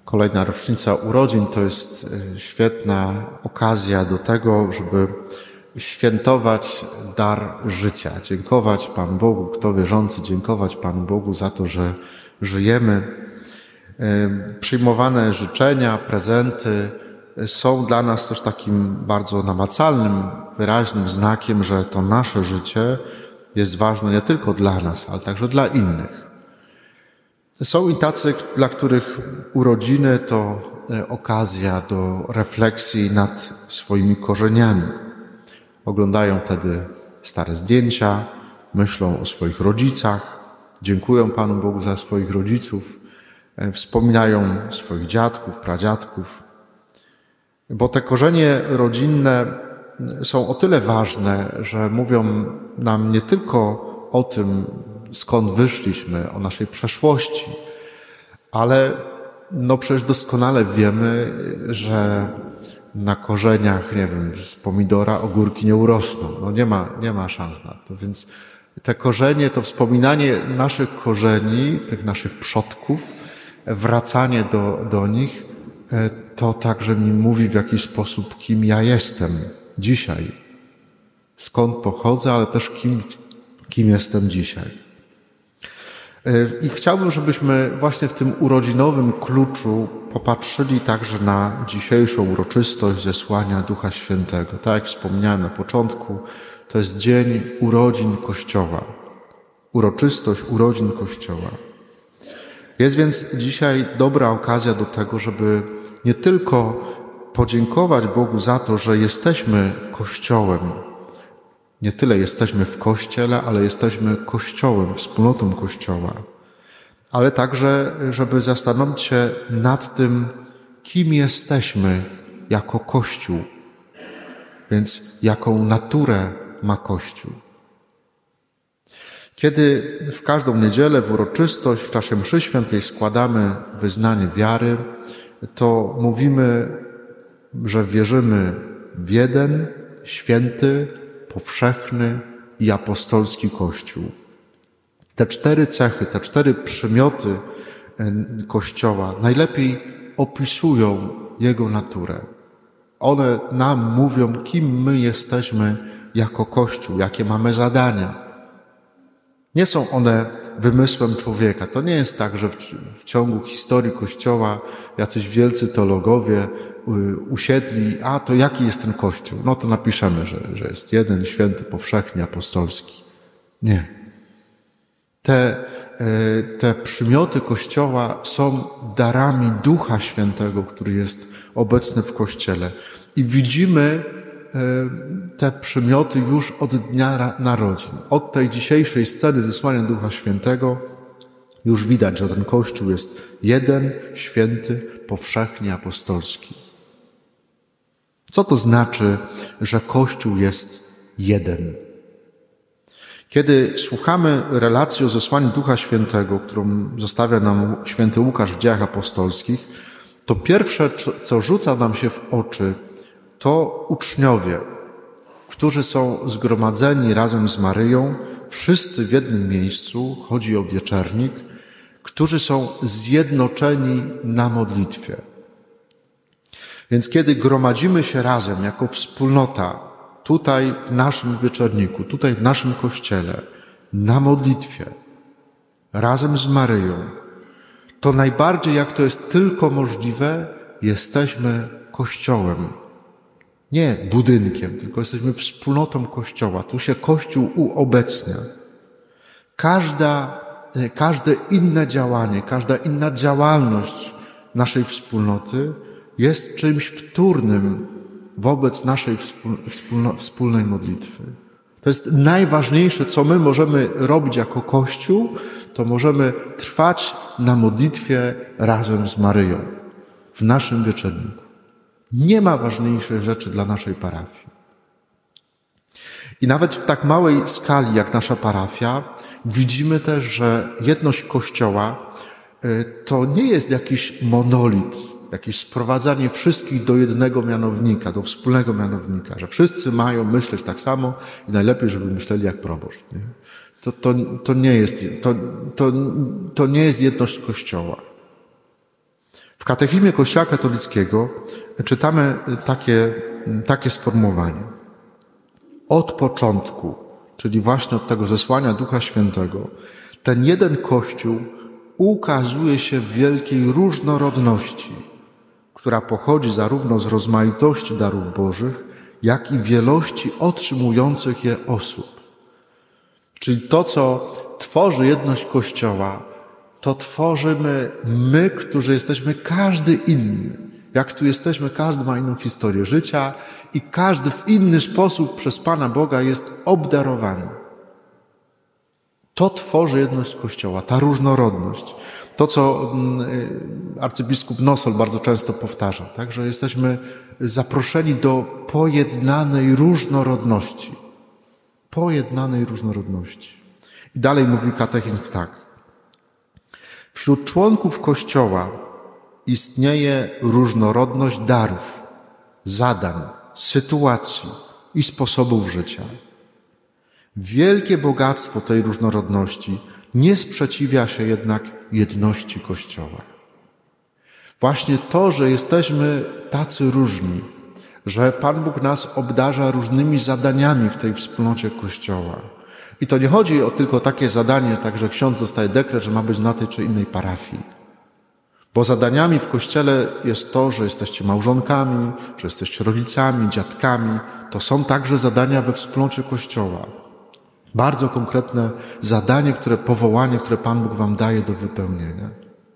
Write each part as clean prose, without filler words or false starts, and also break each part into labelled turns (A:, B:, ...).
A: Kolejna rocznica urodzin to jest świetna okazja do tego, żeby świętować dar życia. Dziękować Panu Bogu, kto wierzący, dziękować Panu Bogu za to, że żyjemy. Przyjmowane życzenia, prezenty są dla nas też takim bardzo namacalnym, wyraźnym znakiem, że to nasze życie jest ważne nie tylko dla nas, ale także dla innych. Są i tacy, dla których urodziny to okazja do refleksji nad swoimi korzeniami. Oglądają wtedy stare zdjęcia, myślą o swoich rodzicach, dziękują Panu Bogu za swoich rodziców, wspominają swoich dziadków, pradziadków, bo te korzenie rodzinne są o tyle ważne, że mówią nam nie tylko o tym, skąd wyszliśmy, o naszej przeszłości, ale przecież doskonale wiemy, że na korzeniach, z pomidora ogórki nie urosną. Nie ma szans na to. Więc te korzenie, to wspominanie naszych korzeni, tych naszych przodków, wracanie do nich, to także mi mówi w jakiś sposób, kim ja jestem dzisiaj. Skąd pochodzę, ale też kim jestem dzisiaj. I chciałbym, żebyśmy właśnie w tym urodzinowym kluczu popatrzyli także na dzisiejszą uroczystość zesłania Ducha Świętego. Tak jak wspomniałem na początku, to jest dzień urodzin Kościoła. Uroczystość urodzin Kościoła. Jest więc dzisiaj dobra okazja do tego, żeby nie tylko podziękować Bogu za to, że jesteśmy Kościołem. Nie tyle jesteśmy w Kościele, ale jesteśmy Kościołem, wspólnotą Kościoła. Ale także, żeby zastanowić się nad tym, kim jesteśmy jako Kościół. Więc jaką naturę ma Kościół. Kiedy w każdą niedzielę, w uroczystość, w czasie mszy świętej składamy wyznanie wiary, to mówimy, że wierzymy w jeden, święty, powszechny i apostolski Kościół. Te 4 cechy, te 4 przymioty Kościoła najlepiej opisują jego naturę. One nam mówią, kim my jesteśmy jako Kościół, jakie mamy zadania. Nie są one wymysłem człowieka. To nie jest tak, że w ciągu historii Kościoła jacyś wielcy teologowie usiedli, to jaki jest ten Kościół? To napiszemy, że jest jeden, święty, powszechny, apostolski. Nie. Te przymioty Kościoła są darami Ducha Świętego, który jest obecny w Kościele. I widzimy te przymioty już od dnia narodzin. Od tej dzisiejszej sceny zesłania Ducha Świętego już widać, że ten Kościół jest jeden, święty, powszechnie apostolski. Co to znaczy, że Kościół jest jeden? Kiedy słuchamy relacji o zesłaniu Ducha Świętego, którą zostawia nam święty Łukasz w Dziejach Apostolskich, to pierwsze, co rzuca nam się w oczy, to uczniowie, którzy są zgromadzeni razem z Maryją, wszyscy w jednym miejscu, chodzi o wieczernik, którzy są zjednoczeni na modlitwie. Więc kiedy gromadzimy się razem jako wspólnota, tutaj w naszym wieczorniku, tutaj w naszym Kościele, na modlitwie, razem z Maryją, to najbardziej, jak to jest tylko możliwe, jesteśmy Kościołem. Nie budynkiem, tylko jesteśmy wspólnotą Kościoła. Tu się Kościół uobecnia. Każde inne działanie, każda inna działalność naszej wspólnoty jest czymś wtórnym wobec naszej wspólnej modlitwy. To jest najważniejsze, co my możemy robić jako Kościół, to możemy trwać na modlitwie razem z Maryją w naszym wieczorniku. Nie ma ważniejszej rzeczy dla naszej parafii. I nawet w tak małej skali jak nasza parafia widzimy też, że jedność Kościoła to nie jest jakiś monolit, jakieś sprowadzanie wszystkich do jednego mianownika, do wspólnego mianownika, że wszyscy mają myśleć tak samo i najlepiej, żeby myśleli jak proboszcz. Nie? To nie jest jedność Kościoła. W katechizmie Kościoła katolickiego czytamy takie sformułowanie. Od początku, czyli właśnie od tego zesłania Ducha Świętego, ten jeden Kościół ukazuje się w wielkiej różnorodności, która pochodzi zarówno z rozmaitości darów Bożych, jak i wielości otrzymujących je osób. Czyli to, co tworzy jedność Kościoła, to tworzymy my, którzy jesteśmy każdy inny. Jak tu jesteśmy, każdy ma inną historię życia i każdy w inny sposób przez Pana Boga jest obdarowany. To tworzy jedność Kościoła, ta różnorodność. To, co arcybiskup Nosol bardzo często powtarza, tak, że jesteśmy zaproszeni do pojednanej różnorodności. Pojednanej różnorodności. I dalej mówi katechizm tak. Wśród członków Kościoła istnieje różnorodność darów, zadań, sytuacji i sposobów życia. Wielkie bogactwo tej różnorodności nie sprzeciwia się jednak jedności Kościoła. Właśnie to, że jesteśmy tacy różni, że Pan Bóg nas obdarza różnymi zadaniami w tej wspólnocie Kościoła. I to nie chodzi o tylko takie zadanie, tak że ksiądz dostaje dekret, że ma być na tej czy innej parafii. Bo zadaniami w Kościele jest to, że jesteście małżonkami, że jesteście rodzicami, dziadkami. To są także zadania we wspólnocie Kościoła. Bardzo konkretne zadanie, powołanie, które Pan Bóg wam daje do wypełnienia.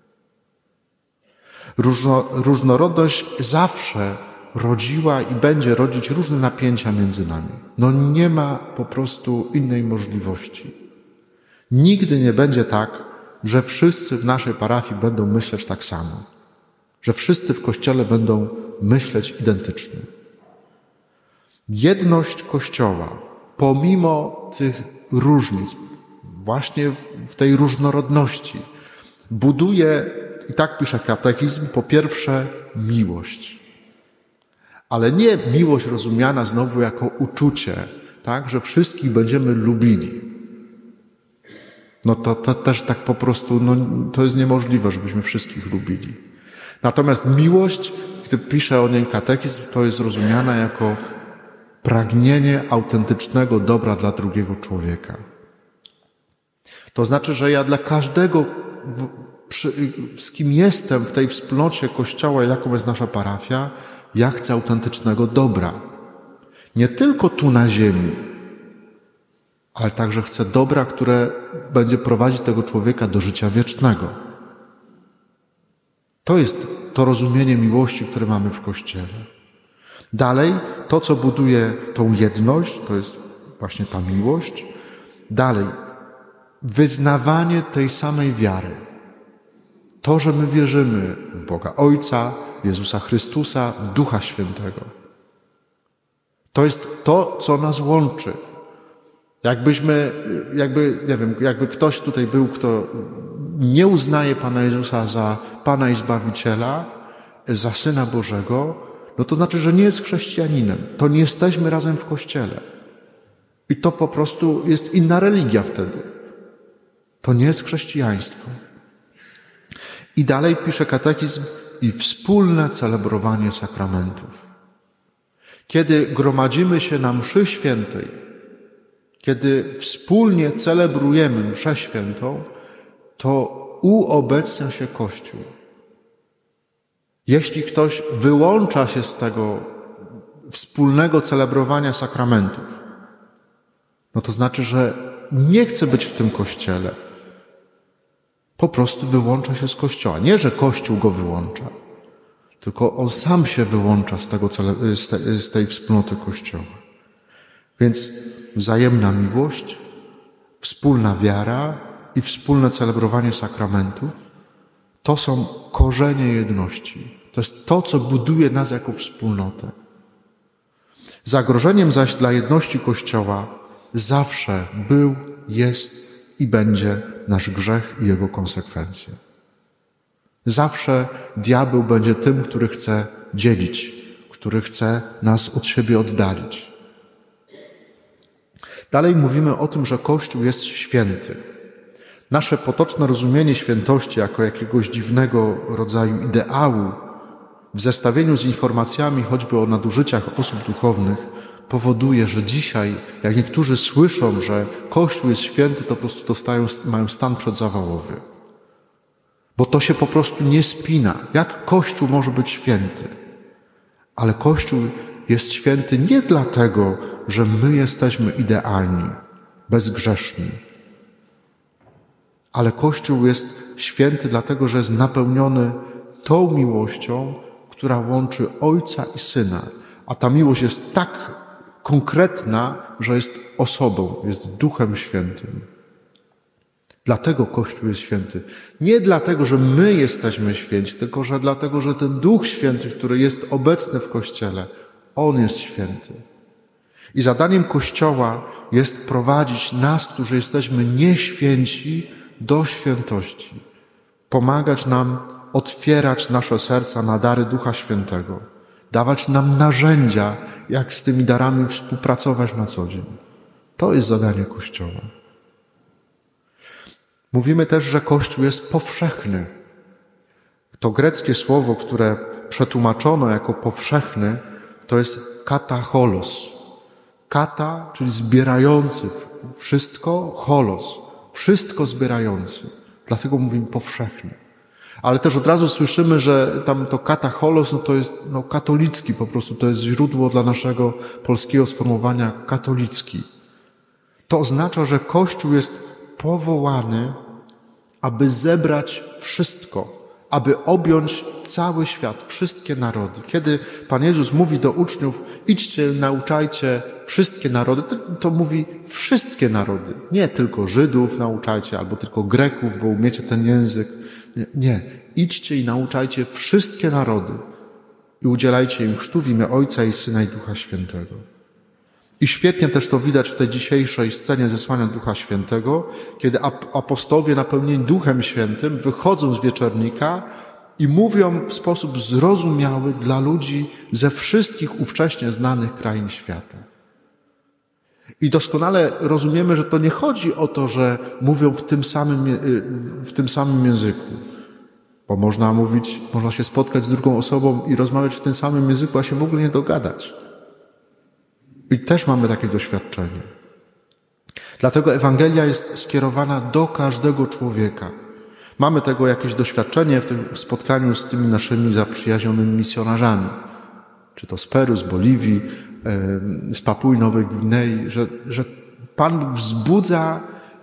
A: Różnorodność zawsze rodziła i będzie rodzić różne napięcia między nami. No nie ma po prostu innej możliwości. Nigdy nie będzie tak, że wszyscy w naszej parafii będą myśleć tak samo. Że wszyscy w Kościele będą myśleć identycznie. Jedność Kościoła, pomimo tych różnic, właśnie w tej różnorodności, buduje, i tak pisze katechizm, po pierwsze miłość. Ale nie miłość rozumiana znowu jako uczucie, tak, że wszystkich będziemy lubili. No to też tak po prostu, to jest niemożliwe, żebyśmy wszystkich lubili. Natomiast miłość, gdy pisze o niej katechizm, to jest rozumiana jako pragnienie autentycznego dobra dla drugiego człowieka. To znaczy, że ja dla każdego, z kim jestem w tej wspólnocie Kościoła, jaką jest nasza parafia, ja chcę autentycznego dobra. Nie tylko tu na ziemi, ale także chcę dobra, które będzie prowadzić tego człowieka do życia wiecznego. To jest to rozumienie miłości, które mamy w Kościele. Dalej, to, co buduje tą jedność, to jest właśnie ta miłość. Dalej, wyznawanie tej samej wiary. To, że my wierzymy w Boga Ojca, Jezusa Chrystusa, w Ducha Świętego. To jest to, co nas łączy. Jakby ktoś tutaj był, kto nie uznaje Pana Jezusa za Pana i Zbawiciela, za Syna Bożego, no to znaczy, że nie jest chrześcijaninem. To nie jesteśmy razem w Kościele. I to po prostu jest inna religia wtedy. To nie jest chrześcijaństwo. I dalej pisze katechizm i wspólne celebrowanie sakramentów. Kiedy gromadzimy się na mszy świętej, kiedy wspólnie celebrujemy mszę świętą, to uobecnia się Kościół. Jeśli ktoś wyłącza się z tego wspólnego celebrowania sakramentów, no to znaczy, że nie chce być w tym Kościele. Po prostu wyłącza się z Kościoła. Nie, że Kościół go wyłącza, tylko on sam się wyłącza z tej wspólnoty Kościoła. Więc wzajemna miłość, wspólna wiara i wspólne celebrowanie sakramentów to są korzenie jedności. To jest to, co buduje nas jako wspólnotę. Zagrożeniem zaś dla jedności Kościoła zawsze był, jest i będzie nasz grzech i jego konsekwencje. Zawsze diabeł będzie tym, który chce dzielić, który chce nas od siebie oddalić. Dalej mówimy o tym, że Kościół jest święty. Nasze potoczne rozumienie świętości jako jakiegoś dziwnego rodzaju ideału w zestawieniu z informacjami choćby o nadużyciach osób duchownych powoduje, że dzisiaj, jak niektórzy słyszą, że Kościół jest święty, to po prostu mają stan przedzawałowy. Bo to się po prostu nie spina. Jak Kościół może być święty? Ale Kościół jest święty nie dlatego, że my jesteśmy idealni, bezgrzeszni. Ale Kościół jest święty dlatego, że jest napełniony tą miłością, która łączy Ojca i Syna. A ta miłość jest tak konkretna, że jest osobą, jest Duchem Świętym. Dlatego Kościół jest święty. Nie dlatego, że my jesteśmy święci, tylko że dlatego, że ten Duch Święty, który jest obecny w Kościele, On jest święty. I zadaniem Kościoła jest prowadzić nas, którzy jesteśmy nieświęci, do świętości. Pomagać nam otwierać nasze serca na dary Ducha Świętego. Dawać nam narzędzia, jak z tymi darami współpracować na co dzień. To jest zadanie Kościoła. Mówimy też, że Kościół jest powszechny. To greckie słowo, które przetłumaczono jako powszechny, to jest katacholos. Kata, czyli zbierający wszystko, holos, wszystko zbierający. Dlatego mówimy powszechny. Ale też od razu słyszymy, że tam to katacholos, to jest katolicki po prostu, to jest źródło dla naszego polskiego sformułowania katolicki. To oznacza, że Kościół jest powołany, aby zebrać wszystko, aby objąć cały świat, wszystkie narody. Kiedy Pan Jezus mówi do uczniów, idźcie, nauczajcie wszystkie narody, to mówi wszystkie narody. Nie tylko Żydów nauczajcie, albo tylko Greków, bo umiecie ten język. Nie. Idźcie i nauczajcie wszystkie narody i udzielajcie im chrztu w imię Ojca i Syna i Ducha Świętego. I świetnie też to widać w tej dzisiejszej scenie zesłania Ducha Świętego, kiedy apostołowie napełnieni Duchem Świętym wychodzą z wieczornika i mówią w sposób zrozumiały dla ludzi ze wszystkich ówcześnie znanych krain świata. I doskonale rozumiemy, że to nie chodzi o to, że mówią w tym samym języku. Bo można się spotkać z drugą osobą i rozmawiać w tym samym języku, a się w ogóle nie dogadać. I też mamy takie doświadczenie. Dlatego Ewangelia jest skierowana do każdego człowieka. Mamy tego jakieś doświadczenie w tym spotkaniu z tymi naszymi zaprzyjaźnionymi misjonarzami. Czy to z Peru, z Boliwii, z Papui Nowej Gwinei, że Pan wzbudza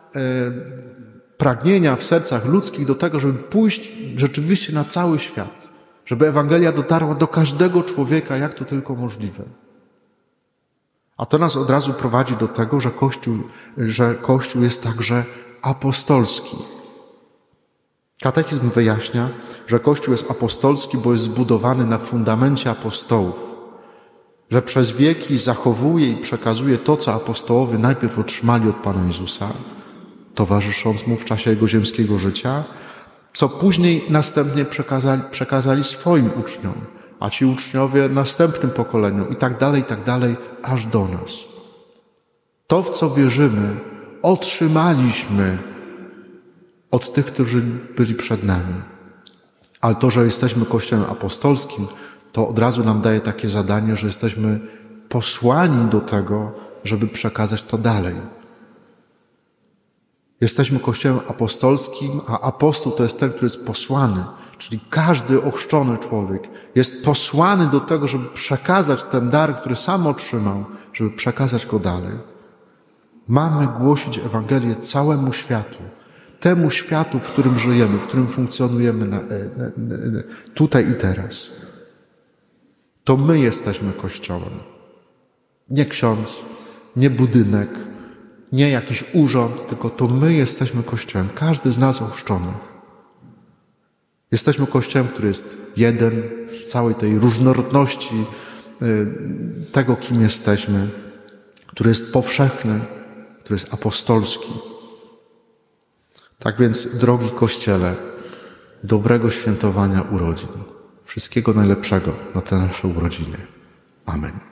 A: pragnienia w sercach ludzkich do tego, żeby pójść rzeczywiście na cały świat. Żeby Ewangelia dotarła do każdego człowieka, jak to tylko możliwe. A to nas od razu prowadzi do tego, że Kościół jest także apostolski. Katechizm wyjaśnia, że Kościół jest apostolski, bo jest zbudowany na fundamencie apostołów. Że przez wieki zachowuje i przekazuje to, co apostołowie najpierw otrzymali od Pana Jezusa, towarzysząc Mu w czasie Jego ziemskiego życia, co później następnie przekazali swoim uczniom, a ci uczniowie następnym pokoleniom i tak dalej, aż do nas. To, w co wierzymy, otrzymaliśmy od tych, którzy byli przed nami. Ale to, że jesteśmy Kościołem apostolskim, to od razu nam daje takie zadanie, że jesteśmy posłani do tego, żeby przekazać to dalej. Jesteśmy Kościołem apostolskim, a apostoł to jest ten, który jest posłany, czyli każdy ochrzczony człowiek jest posłany do tego, żeby przekazać ten dar, który sam otrzymał, żeby przekazać go dalej. Mamy głosić Ewangelię całemu światu, temu światu, w którym żyjemy, w którym funkcjonujemy tutaj i teraz. To my jesteśmy Kościołem. Nie ksiądz, nie budynek, nie jakiś urząd, tylko to my jesteśmy Kościołem. Każdy z nas ochrzczony. Jesteśmy Kościołem, który jest jeden w całej tej różnorodności tego, kim jesteśmy, który jest powszechny, który jest apostolski. Tak więc, drogi Kościele, dobrego świętowania urodzin. Wszystkiego najlepszego na te nasze urodziny. Amen.